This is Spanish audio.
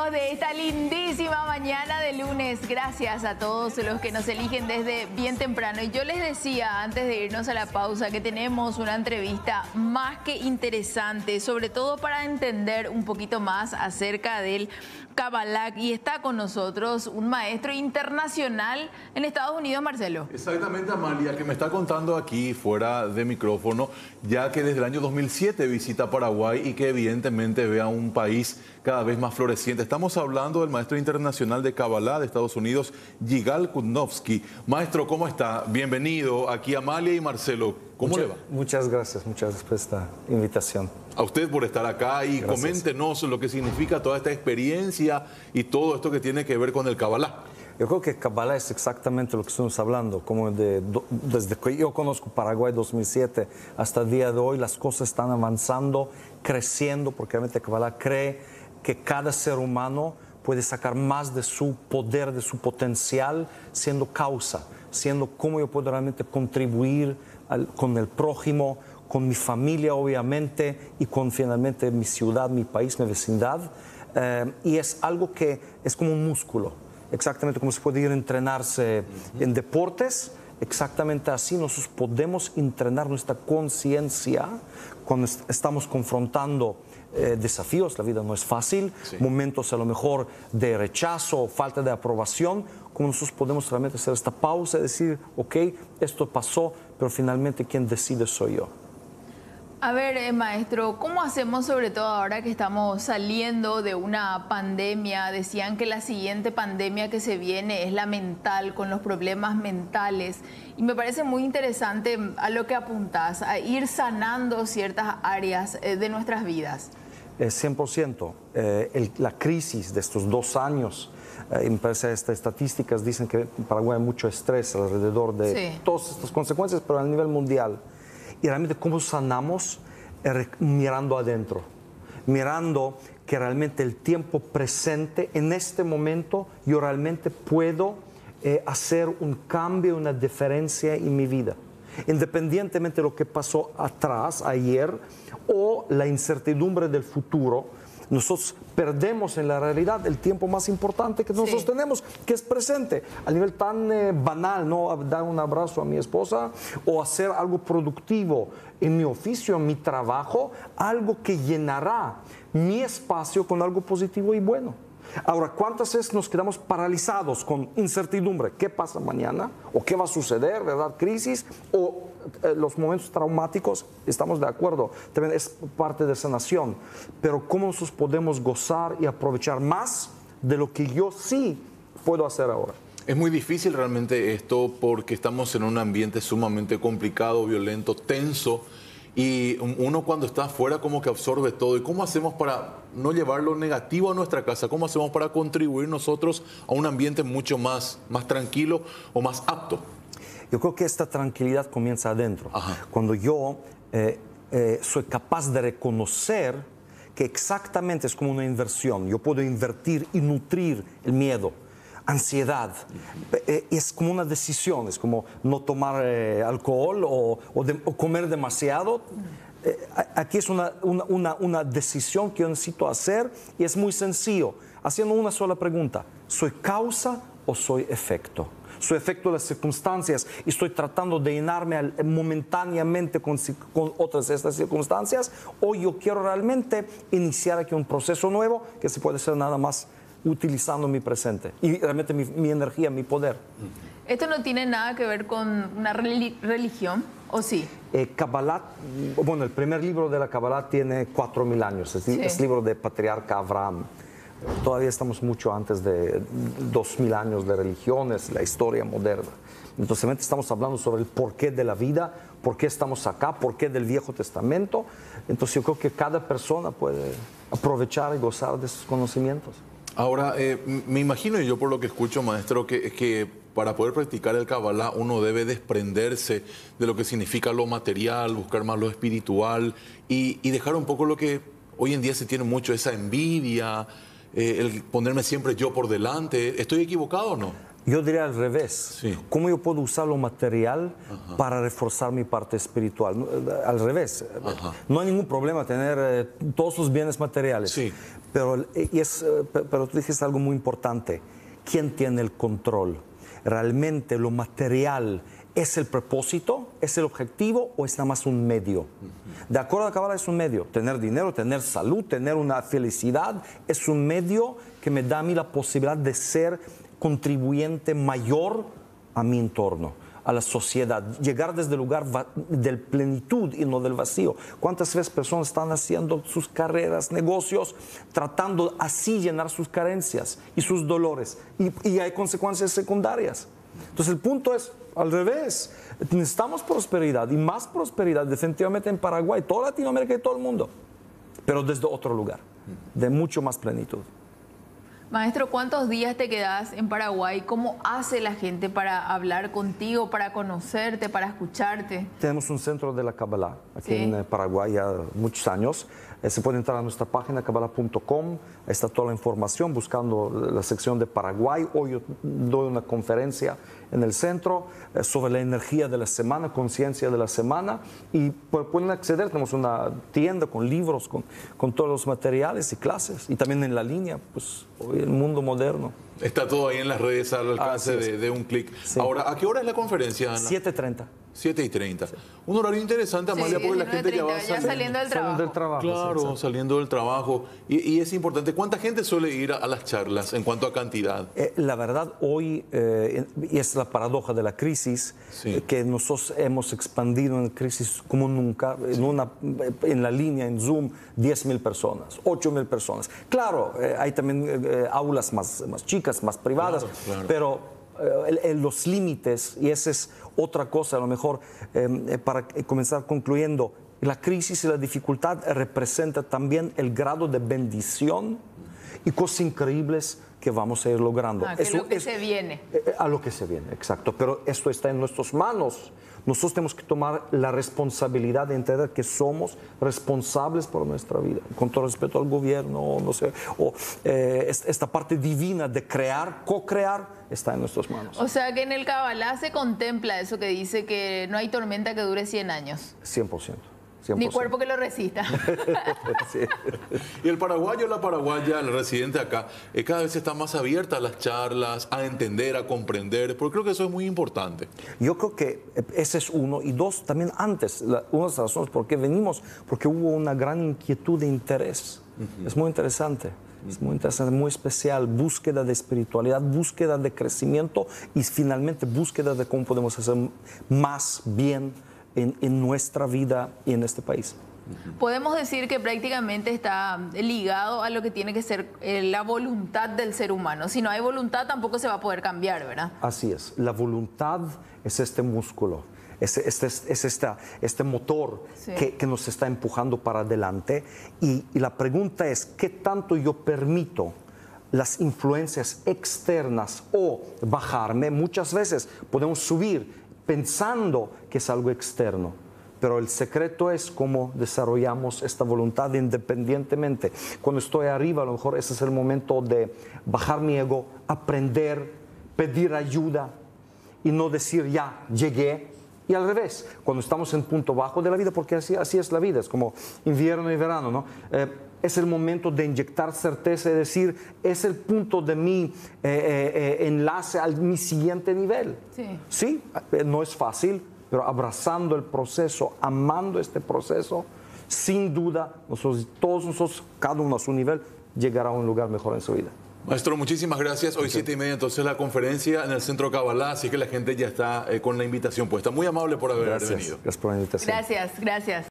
compañeros de esta lindísima mañana de lunes. Gracias a todos los que nos eligen desde bien temprano. Y yo les decía antes de irnos a la pausa que tenemos una entrevista más que interesante, sobre todo para entender un poquito más acerca del Kabbalah. Y está con nosotros un maestro internacional en Estados Unidos, Marcelo. Exactamente, Amalia, que me está contando aquí fuera de micrófono, ya que desde el año 2007 visita Paraguay y que evidentemente ve a un país cada vez más floreciente. Estamos hablando del maestro internacional de Kabbalah de Estados Unidos, Yigal Kudnovsky. Maestro, ¿cómo está? Bienvenido aquí, Amalia y Marcelo. ¿Cómo le va? Muchas gracias por esta invitación. A usted por estar acá y gracias. Coméntenos lo que significa toda esta experiencia y todo esto que tiene que ver con el Kabbalah. Yo creo que Kabbalah es exactamente lo que estamos hablando, desde que yo conozco Paraguay 2007 hasta el día de hoy, las cosas están avanzando, creciendo, porque realmente Kabbalah cree que cada ser humano puede sacar más de su poder, de su potencial, siendo causa, siendo cómo yo puedo realmente contribuir con el prójimo, con mi familia obviamente y con finalmente mi ciudad, mi país, mi vecindad. Y es algo que es como un músculo, exactamente como se puede ir a entrenarse en deportes. Exactamente así nosotros podemos entrenar nuestra conciencia cuando estamos confrontando desafíos. La vida no es fácil, sí. Momentos a lo mejor de rechazo, falta de aprobación, como nosotros podemos realmente hacer esta pausa y decir, ok, esto pasó, pero finalmente quien decide soy yo. A ver, maestro, ¿cómo hacemos sobre todo ahora que estamos saliendo de una pandemia? Decían que la siguiente pandemia que se viene es la mental, con los problemas mentales. Y me parece muy interesante a lo que apuntás, a ir sanando ciertas áreas de nuestras vidas. 100%. La crisis de estos 2 años, me parece estas estadísticas dicen que en Paraguay hay mucho estrés alrededor de todas estas consecuencias, pero a nivel mundial. Y realmente cómo sanamos mirando adentro, mirando que realmente el tiempo presente, en este momento, yo realmente puedo hacer un cambio, una diferencia en mi vida. Independientemente de lo que pasó atrás, ayer, o la incertidumbre del futuro, nosotros perdemos en la realidad el tiempo más importante que nosotros tenemos, que es presente. A nivel tan banal, ¿no? Dar un abrazo a mi esposa o hacer algo productivo en mi oficio, en mi trabajo, algo que llenará mi espacio con algo positivo y bueno. Ahora, ¿cuántas veces nos quedamos paralizados con incertidumbre? ¿Qué pasa mañana? ¿O qué va a suceder? ¿Verdad? ¿Crisis? ¿O los momentos traumáticos? Estamos de acuerdo. También es parte de sanación. Pero ¿cómo nosotros podemos gozar y aprovechar más de lo que yo sí puedo hacer ahora? Es muy difícil realmente esto porque estamos en un ambiente sumamente complicado, violento, tenso. Y uno cuando está afuera como que absorbe todo. ¿Y cómo hacemos para no llevar lo negativo a nuestra casa? ¿Cómo hacemos para contribuir nosotros a un ambiente mucho más tranquilo o más apto? Yo creo que esta tranquilidad comienza adentro. Ajá. Cuando yo soy capaz de reconocer que exactamente es como una inversión. Yo puedo invertir y nutrir el miedo. Ansiedad, es como una decisión, es como no tomar alcohol o comer demasiado. Aquí es una decisión que yo necesito hacer y es muy sencillo, haciendo una sola pregunta: ¿soy causa o soy efecto? ¿Soy efecto de las circunstancias y estoy tratando de llenarme momentáneamente con otras de estas circunstancias? ¿O yo quiero realmente iniciar aquí un proceso nuevo que se puede hacer nada más utilizando mi presente y realmente mi energía, mi poder? ¿Esto no tiene nada que ver con una religión, o sí? Kabbalah, bueno, el primer libro de la Kabbalah tiene 4000 años, es el libro de patriarca Abraham. Todavía estamos mucho antes de 2000 años de religiones, la historia moderna. Entonces estamos hablando sobre el porqué de la vida, por qué estamos acá, por qué del Viejo Testamento. Entonces yo creo que cada persona puede aprovechar y gozar de esos conocimientos. Ahora, me imagino yo por lo que escucho, maestro, que para poder practicar el Kabbalah uno debe desprenderse de lo que significa lo material, buscar más lo espiritual y dejar un poco lo que hoy en día se tiene mucho, esa envidia, el ponerme siempre yo por delante. ¿Estoy equivocado o no? Yo diría al revés. Sí. ¿Cómo yo puedo usar lo material para reforzar mi parte espiritual? Al revés. No hay ningún problema tener todos los bienes materiales. Sí. Pero tú dijiste algo muy importante. ¿Quién tiene el control? ¿Realmente lo material es el propósito, es el objetivo o es nada más un medio? De acuerdo a la Kabbalah es un medio. Tener dinero, tener salud, tener una felicidad es un medio que me da a mí la posibilidad de ser contribuyente mayor a mi entorno, a la sociedad, llegar desde el lugar de plenitud y no del vacío. ¿Cuántas veces personas están haciendo sus carreras, negocios, tratando así llenar sus carencias y sus dolores? Y hay consecuencias secundarias. Entonces el punto es al revés. Necesitamos prosperidad y más prosperidad definitivamente en Paraguay, toda Latinoamérica y todo el mundo, pero desde otro lugar, de mucho más plenitud. Maestro, ¿cuántos días te quedas en Paraguay? ¿Cómo hace la gente para hablar contigo, para conocerte, para escucharte? Tenemos un centro de la Kabbalah aquí en Paraguay ya muchos años. Se puede entrar a nuestra página kabbalah.com, está toda la información buscando la sección de Paraguay. Hoy yo doy una conferencia en el centro sobre la energía de la semana, conciencia de la semana, y pueden acceder. Tenemos una tienda con libros, con todos los materiales y clases, y también en la línea, pues hoy el mundo moderno. Está todo ahí en las redes al alcance de un clic. Sí. Ahora, ¿a qué hora es la conferencia, Ana? 7:30. 7:30. Sí. Un horario interesante, Amalia, porque la gente ya va saliendo del trabajo. Claro, saliendo del trabajo. Y es importante. ¿Cuánta gente suele ir a las charlas en cuanto a cantidad? La verdad, hoy, y es la paradoja de la crisis, que nosotros hemos expandido en la crisis como nunca, en la línea, en Zoom, 10,000 personas, 8,000 personas. Claro, hay también aulas más chicas, más privadas, claro. Pero los límites, y esa es otra cosa, a lo mejor, para comenzar concluyendo, la crisis y la dificultad representa también el grado de bendición y cosas increíbles que vamos a ir logrando. Es lo que se viene. A lo que se viene, exacto. Pero esto está en nuestras manos. Nosotros tenemos que tomar la responsabilidad de entender que somos responsables por nuestra vida, con todo respeto al gobierno, no sé, o esta parte divina de crear, co-crear, está en nuestras manos. O sea que en el Kabbalah se contempla eso que dice que no hay tormenta que dure 100 años. 100%. 100%. Ni cuerpo que lo resista. Sí. Y el paraguayo, la paraguaya, el residente acá, cada vez está más abierta a las charlas, a entender, a comprender, porque creo que eso es muy importante. Yo creo que ese es uno. Y dos, también antes, una de las razones por qué venimos, porque hubo una gran inquietud de interés. Es muy interesante. Es muy interesante, muy especial, búsqueda de espiritualidad, búsqueda de crecimiento y finalmente búsqueda de cómo podemos hacer más bien en nuestra vida y en este país. Podemos decir que prácticamente está ligado a lo que tiene que ser la voluntad del ser humano. Si no hay voluntad tampoco se va a poder cambiar, ¿verdad? Así es. La voluntad es este músculo, es este motor que nos está empujando para adelante. Y la pregunta es, ¿qué tanto yo permito las influencias externas o bajarme? Muchas veces podemos subir pensando que es algo externo, pero el secreto es cómo desarrollamos esta voluntad independientemente. Cuando estoy arriba, a lo mejor ese es el momento de bajar mi ego, aprender, pedir ayuda y no decir ya, llegué. Y al revés, cuando estamos en punto bajo de la vida, porque así es la vida, es como invierno y verano, ¿no? Es el momento de inyectar certeza y decir, es el punto de mi enlace a mi siguiente nivel. Sí, no es fácil, pero abrazando el proceso, amando este proceso, sin duda, todos nosotros, cada uno a su nivel, llegará a un lugar mejor en su vida. Maestro, muchísimas gracias. Hoy 7:30, entonces la conferencia en el Centro Kabbalah, así que la gente ya está con la invitación puesta. Muy amable por haber venido. Gracias por la invitación. Gracias.